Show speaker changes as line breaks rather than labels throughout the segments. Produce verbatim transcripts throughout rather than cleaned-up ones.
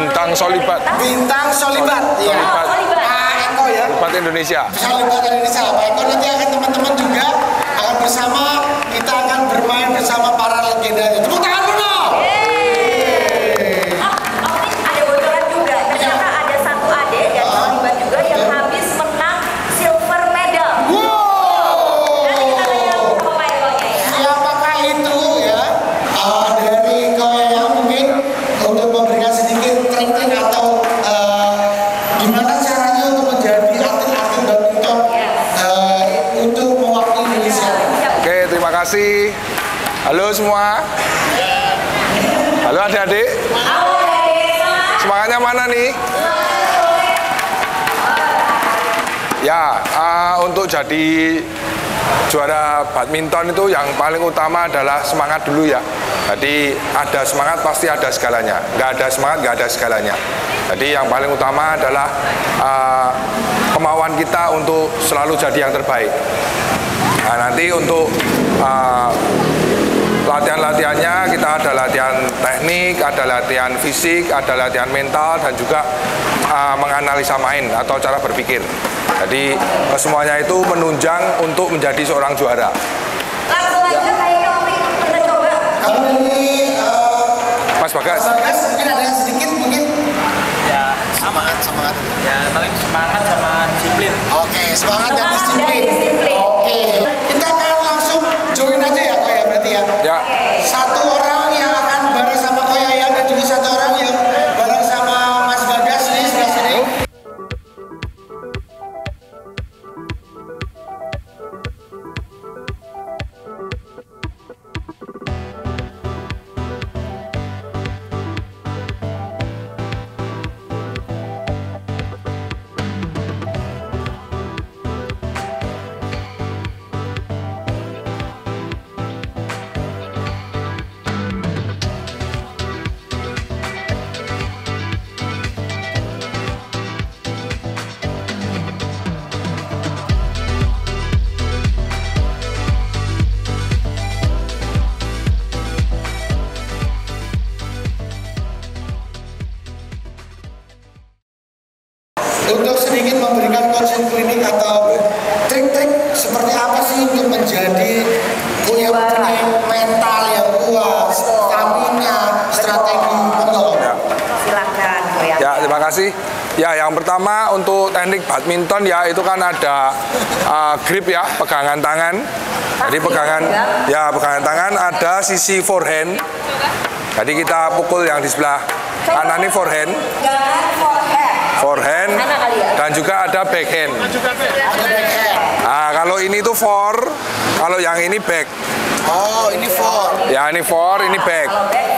Bintang Solibat.
Bintang Solibat. Iya.
Solibat.
Pak Eko ya.
Solibat Indonesia.
Solibat Indonesia. Pak Eko nanti akan teman-teman juga akan bersama, kita akan bermain bersama para legenda. Tepuk tangan dulu.
Kasih. Halo semua. Halo adik-adik. Semangatnya mana nih? Ya, uh, untuk jadi juara badminton itu yang paling utama adalah semangat dulu ya. Jadi ada semangat pasti ada segalanya. Nggak ada semangat nggak ada segalanya. Jadi yang paling utama adalah uh, kemauan kita untuk selalu jadi yang terbaik. Nah, nanti untuk uh, latihan-latihannya kita ada latihan teknik, ada latihan fisik, ada latihan mental, dan juga uh, menganalisa main atau cara berpikir. Jadi kesemuanya itu menunjang untuk menjadi seorang juara.
Langsung aja kayak kami pernah coba.
Kalau ini uh,
Mas Bagas.
Mas Bagas mungkin ada yang sedikit mungkin.
Ya semangat semangat. Ya paling semangat sama disiplin.
Oke, semangat dan
Semangat
disiplin.
dan disiplin.
Oke, kita akan langsung join aja ya Koya berarti ya.
Ya.
Satu orang yang akan bareng sama Koya ya, dan juga satu orang yang bareng sama Mas Bagas nih sebelah sini. Untuk sedikit memberikan coaching klinik atau trik-trik seperti apa sih untuk menjadi punya mental yang kuat, stamina, strategi, betul.
Ya.
Silakan Koya.
Ya, terima kasih. Ya, yang pertama untuk teknik badminton ya itu kan ada uh, grip ya, pegangan tangan. Jadi pegangan ya pegangan tangan ada sisi forehand. Jadi kita pukul yang di sebelah kanan ini forehand. Forehand dan juga ada backhand. Nah, kalau ini tuh for, kalau yang ini back.
Oh, ini for.
Ya, ini for, ini back.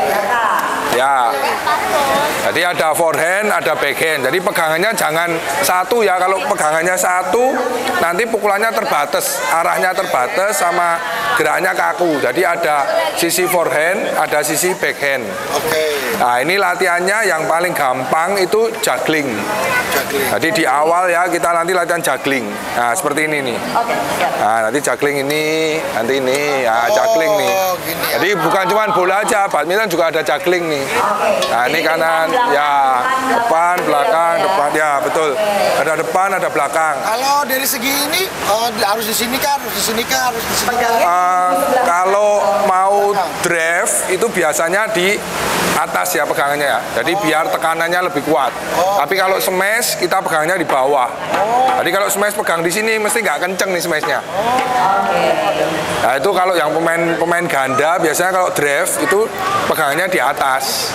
Ya. Jadi ada forehand, ada backhand. Jadi pegangannya jangan satu ya. Kalau pegangannya satu, nanti pukulannya terbatas, arahnya terbatas sama geraknya kaku. Jadi ada sisi forehand, ada sisi backhand.
Oke.
Nah, ini latihannya yang paling gampang itu juggling.
Juggling.
Jadi di awal ya kita nanti latihan juggling. Nah, seperti ini nih.
Oke, siap.
Nah, nanti juggling ini, nanti ini, nah, juggling nih.
gini.
Jadi bukan cuma bola aja, badminton juga ada juggling nih. Nah, ini kanan, ya, depan, belakang, depan, ya betul. Ada depan, ada belakang.
Kalau dari segi ini oh, harus di sini kan, harus di sini kan, harus di sini kan.
Uh, kalau mau drive itu biasanya di atas ya pegangannya ya. Jadi biar tekanannya lebih kuat. Tapi kalau smash kita pegangannya di bawah. Jadi kalau smash pegang di sini mesti nggak kenceng nih smashnya. Nah itu kalau yang pemain pemain ganda biasanya kalau drive itu pegangannya di atas.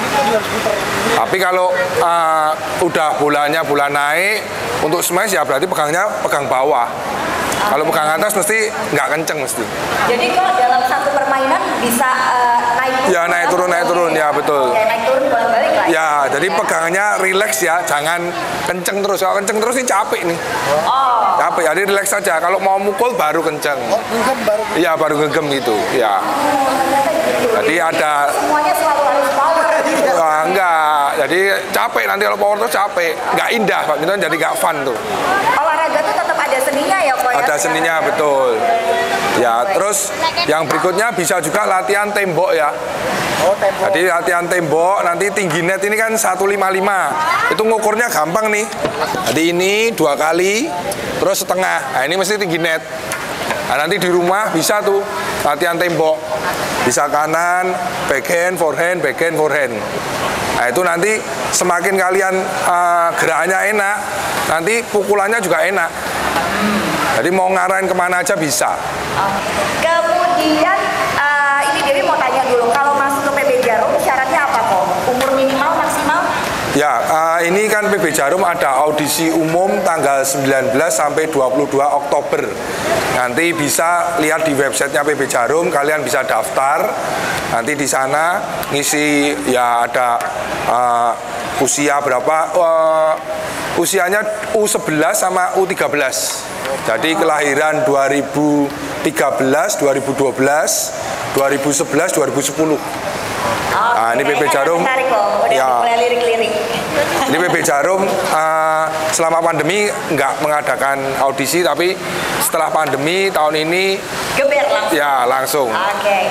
Tapi kalau uh, udah bolanya bola naik untuk smash ya berarti pegangnya pegang bawah. Kalau pegang atas mesti nggak kenceng mesti.
Jadi kalau dalam satu permainan bisa uh, naik turun.
Ya naik turun naik turun ya betul.
Ya naik turun bolak-balik lah.
Ya jadi pegangannya rileks ya, jangan kenceng terus. Kalau kenceng terus ini capek nih.
Oh.
Capek, jadi rileks saja. Kalau mau mukul baru kenceng.
Oh, gegem baru.
Iya baru gegem gitu. Ya. Jadi ada.
Semuanya selalu harus power.
Wah, enggak. Jadi capek nanti kalau power terus capek. Nggak indah Pak. Itu jadi nggak fun tuh.
Olahraga tuh tetap ada seninya ya Pak.
Ada seninya betul. Ya terus yang berikutnya bisa juga latihan tembok ya.
Oh, tembok.
Jadi latihan tembok, nanti tinggi net ini kan seratus lima puluh lima. Itu ngukurnya gampang nih. Jadi ini dua kali, terus setengah. Nah ini mesti tinggi net. Nah nanti di rumah bisa tuh latihan tembok. Bisa kanan, backhand, forehand, backhand, forehand. Nah itu nanti semakin kalian uh, gerakannya enak, nanti pukulannya juga enak. Jadi mau ngarahin kemana aja bisa.
Kemudian uh, ini Dewi mau tanya dulu, kalau masuk ke P B Jarum syaratnya apa kok? Umur minimal maksimal?
Ya, uh, ini kan P B Jarum ada audisi umum tanggal sembilan belas sampai dua puluh dua Oktober. Nanti bisa lihat di websitenya P B Jarum, kalian bisa daftar. Nanti di sana ngisi ya ada uh, usia berapa, uh, usianya U sebelas sama U tiga belas. Jadi kelahiran dua ribu tiga belas, dua ribu dua belas, dua ribu sebelas, dua ribu sepuluh.
Oh,
nah, ini P B Jarum.
Menarik kok, udah
Ya.
mulai lirik-lirik.
Ini P B Jarum uh, selama pandemi nggak mengadakan audisi, tapi setelah pandemi tahun ini
Geber langsung.
ya langsung.
Oke.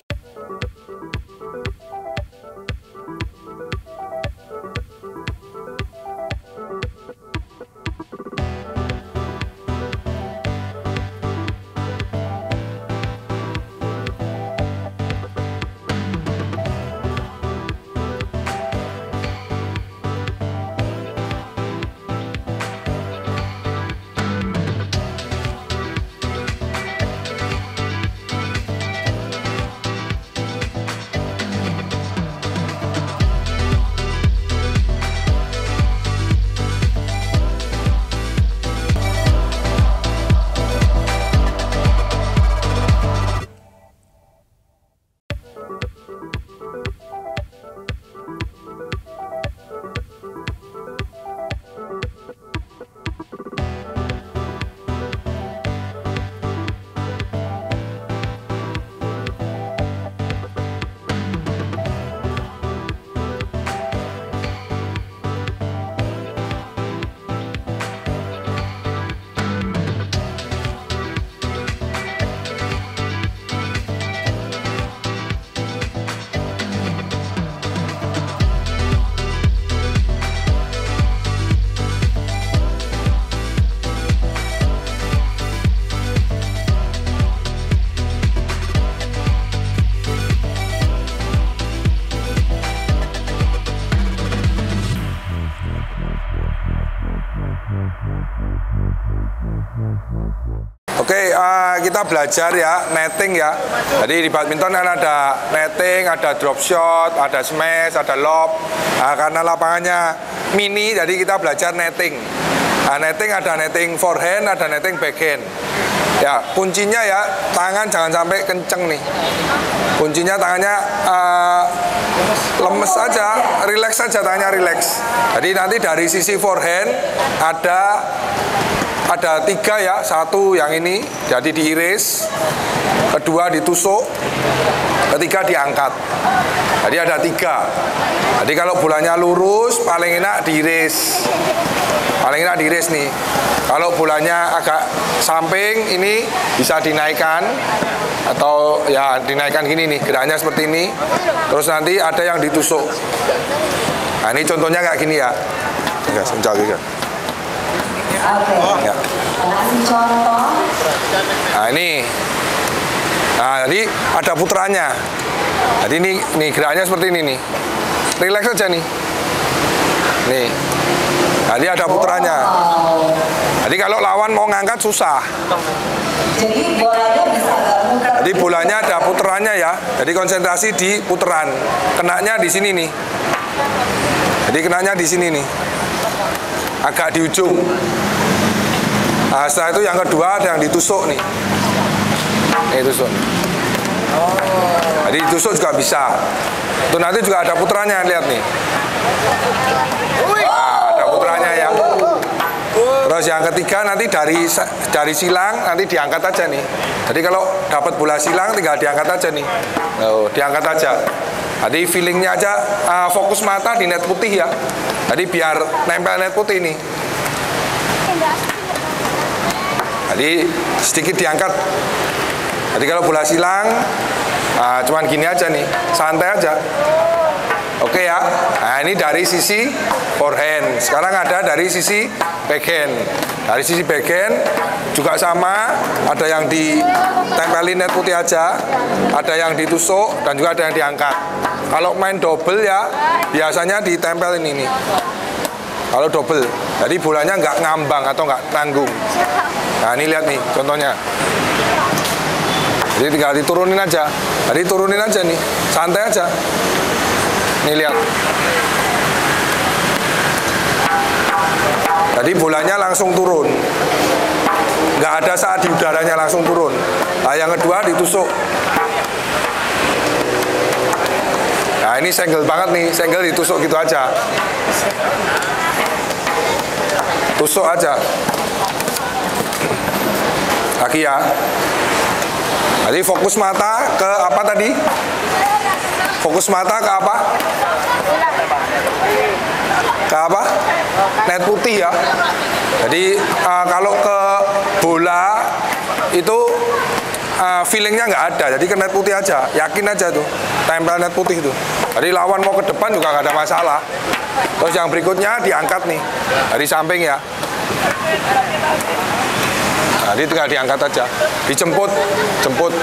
Oke, uh, kita belajar ya netting ya. Jadi di badminton kan ada netting, ada drop shot, ada smash, ada lob. Nah, karena lapangannya mini, jadi kita belajar netting. Nah, netting ada netting forehand, ada netting backhand. Ya, kuncinya ya tangan jangan sampai kenceng nih. Kuncinya tangannya uh, lemes aja, relax saja tangannya relax. Jadi nanti dari sisi forehand ada ada tiga ya, satu yang ini jadi diiris, kedua ditusuk, ketiga diangkat. Jadi ada tiga. Jadi kalau bolanya lurus paling enak diiris, paling enak diiris nih. Kalau bolanya agak samping ini bisa dinaikkan atau ya dinaikkan gini nih, gerakannya seperti ini. Terus nanti ada yang ditusuk. Nah ini contohnya kayak gini ya. Ya, sebentar ya.
Oke.
Ya.
Kasih contoh.
Nah ini, nah jadi ada puterannya. Jadi ini, nih gerakannya seperti ini nih. Relax aja nih. Nih. Jadi ada puterannya. Jadi kalau lawan mau ngangkat susah.
Jadi bolanya bisa nggak muter?
Jadi bolanya ada puterannya ya. Jadi konsentrasi di puteran. Kenanya di sini nih. Jadi kenanya di sini nih. Agak di ujung. Nah, setelah itu yang kedua ada yang ditusuk nih. Ini tusuk. Jadi ditusuk juga bisa. Itu nanti juga ada puterannya, lihat nih. Nah, ada puterannya ya. Terus yang ketiga nanti dari dari silang nanti diangkat aja nih. Jadi kalau dapat bola silang tinggal diangkat aja nih. Oh, diangkat aja. Jadi feelingnya aja uh, fokus mata di net putih ya. Jadi biar nempel net putih nih. Jadi sedikit diangkat. Jadi kalau bola silang Nah, cuman gini aja nih, santai aja. Oke ya. Nah, ini dari sisi forehand. Sekarang ada dari sisi backhand. Dari sisi backhand juga sama, ada yang ditempelin net putih aja, ada yang ditusuk, dan juga ada yang diangkat. Kalau main double ya, biasanya ditempelin ini. Kalau double, jadi bolanya nggak ngambang atau nggak tanggung. Nah, ini lihat nih contohnya. Jadi tinggal diturunin aja. Jadi turunin aja nih, santai aja. Nih lihat. Jadi bolanya langsung turun. Nggak ada saat di udaranya langsung turun. Nah, yang kedua ditusuk. Nah, ini senggel banget nih, senggel ditusuk gitu aja. Tusuk aja. Lagi ya. Jadi fokus mata ke apa tadi? Fokus mata ke apa? Ke apa? Net putih ya. Jadi uh, kalau ke bola itu uh, feelingnya nggak ada. Jadi ke net putih aja. Yakin aja tuh. Tempel net putih tuh. Jadi lawan mau ke depan juga nggak ada masalah. Terus yang berikutnya diangkat nih dari samping ya. Nah, ini tinggal diangkat aja, dijemput, jemput.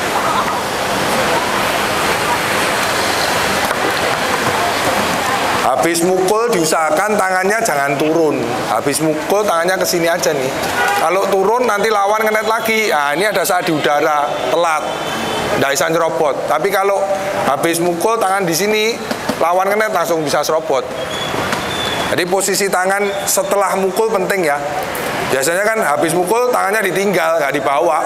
Habis mukul diusahakan tangannya jangan turun. Habis mukul tangannya ke sini aja nih. Kalau turun nanti lawan ngenet lagi. Nah, ini ada saat di udara, telat, nggak bisa nyerobot. Tapi kalau habis mukul tangan di sini, lawan ngenet langsung bisa serobot. Jadi posisi tangan setelah mukul penting ya. Biasanya kan habis mukul tangannya ditinggal, nggak dibawa.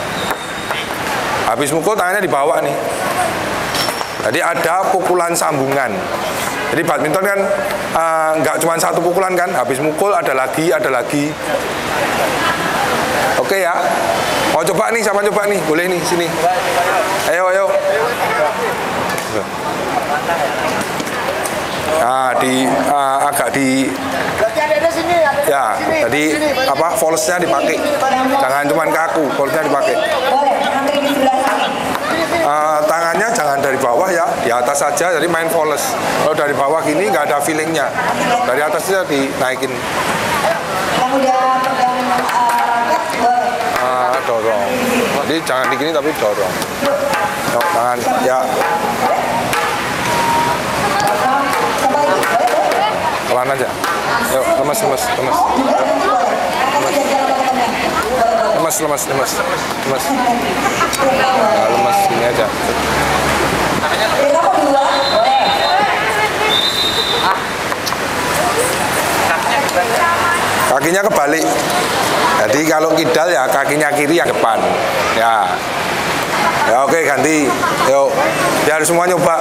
Habis mukul tangannya dibawa nih. Jadi ada pukulan sambungan. Jadi badminton kan uh, nggak cuma satu pukulan kan. Habis mukul ada lagi, ada lagi. Oke ya. Mau coba nih, sama coba nih. Boleh nih, sini. Ayo, ayo. Nah, di uh, agak di ya, jadi apa volesnya dipakai, jangan cuma kaku, volesnya dipakai. Uh, tangannya jangan dari bawah ya, di atas saja, jadi main voles. Kalau dari bawah gini nggak ada feelingnya, dari atasnya dinaikin. Uh, dorong, jadi jangan di gini tapi dorong. No, tangan ya. Pelan aja. Yuk, lemes, lemes, lemes. Lemes, lemes, lemes. Lemes. Nah, lemes, sini aja. Kakinya kebalik. Jadi kalau kidal ya kakinya kiri yang depan. Ya. Ya oke, ganti. Yuk, biar semua nyoba.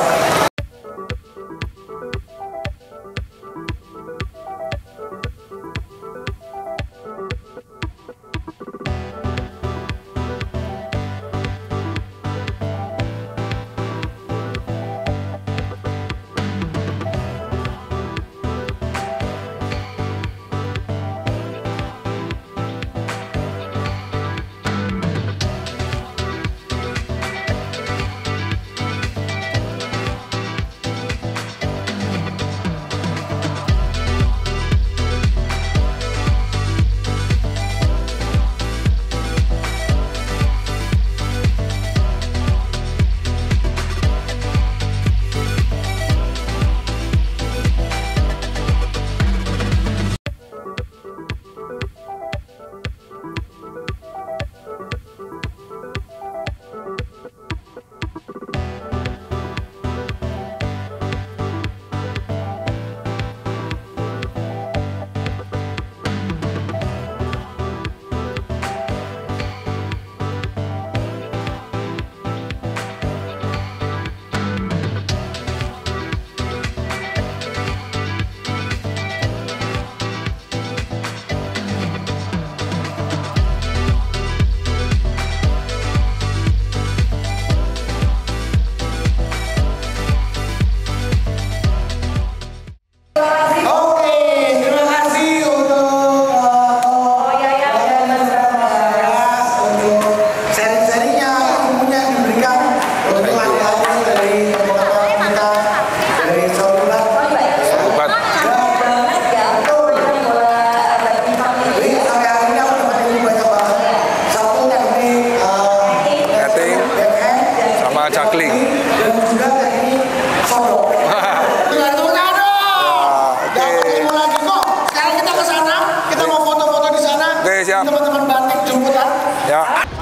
siap.
Teman-teman batik jemputan.
Ya.